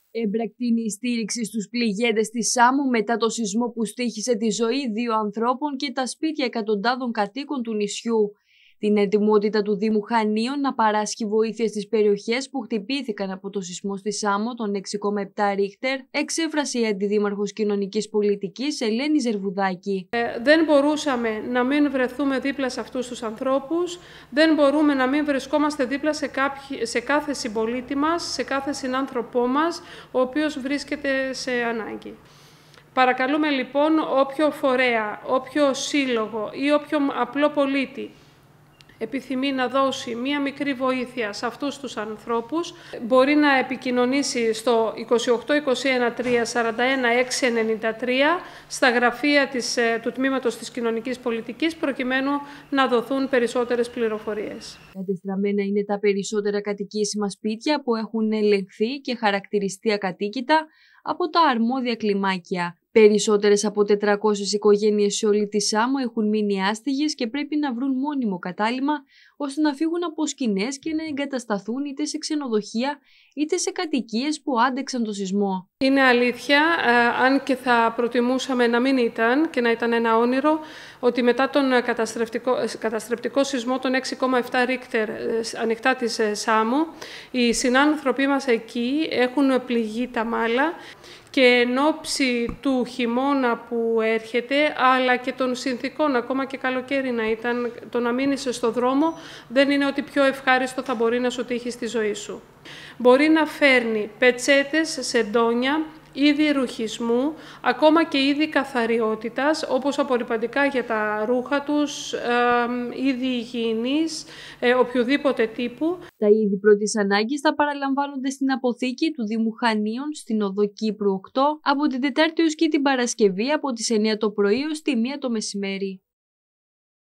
Έμπρακτη είναι η στήριξη στους πληγέντες της Σάμου μετά το σεισμό που στοίχησε τη ζωή 2 ανθρώπων και τα σπίτια εκατοντάδων κατοίκων του νησιού. Την ετοιμότητα του Δήμου Χανίων να παράσχει βοήθεια στις περιοχές που χτυπήθηκαν από το σεισμό στη Σάμο των 6,7 Ρίχτερ, εξέφρασε η Αντιδήμαρχος Κοινωνικής Πολιτικής Ελένη Ζερβουδάκη. Δεν μπορούσαμε να μην βρεθούμε δίπλα σε αυτούς τους ανθρώπους, δεν μπορούμε να μην βρισκόμαστε δίπλα σε κάθε συμπολίτη μας, σε κάθε συνάνθρωπό μας, ο οποίος βρίσκεται σε ανάγκη. Παρακαλούμε λοιπόν όποιο φορέα, όποιο σύλλογο ή όποιο απλό πολίτη επιθυμεί να δώσει μία μικρή βοήθεια σε αυτούς τους ανθρώπους, μπορεί να επικοινωνήσει στο 2821 341 693 στα γραφεία του Τμήματος της Κοινωνικής Πολιτικής, προκειμένου να δοθούν περισσότερες πληροφορίες. Κατεστραμμένα είναι τα περισσότερα κατοικήσιμα σπίτια που έχουν ελεγχθεί και χαρακτηριστεί ακατοίκητα από τα αρμόδια κλιμάκια. Περισσότερες από 400 οικογένειες σε όλη τη Σάμο έχουν μείνει άστιγες και πρέπει να βρουν μόνιμο κατάλημα ώστε να φύγουν από σκηνές και να εγκατασταθούν είτε σε ξενοδοχεία είτε σε κατοικίες που άντεξαν το σεισμό. Είναι αλήθεια, αν και θα προτιμούσαμε να μην ήταν και να ήταν ένα όνειρο, ότι μετά τον καταστρεπτικό σεισμό των 6,7 Ρίχτερ ανοιχτά της Σάμου, οι συνάνθρωποι μας εκεί έχουν πληγεί τα μάλα και εν ώψη του χειμώνα που έρχεται, αλλά και των συνθήκων, ακόμα και καλοκαίρι να ήταν, το να μείνεις στο δρόμο δεν είναι ότι πιο ευχάριστο θα μπορεί να σου τύχει στη ζωή σου. Μπορεί να φέρνει πετσέτες, σεντόνια, είδη ρουχισμού, ακόμα και είδη καθαριότητας, όπως απορρυπαντικά για τα ρούχα τους, είδη υγιεινής, οποιοδήποτε τύπου. Τα είδη πρώτης ανάγκης θα παραλαμβάνονται στην αποθήκη του Δήμου Χανίων στην οδό Κύπρου 8 από την Τετάρτη έως και την Παρασκευή από τις 9 το πρωί ως τη 1 το μεσημέρι.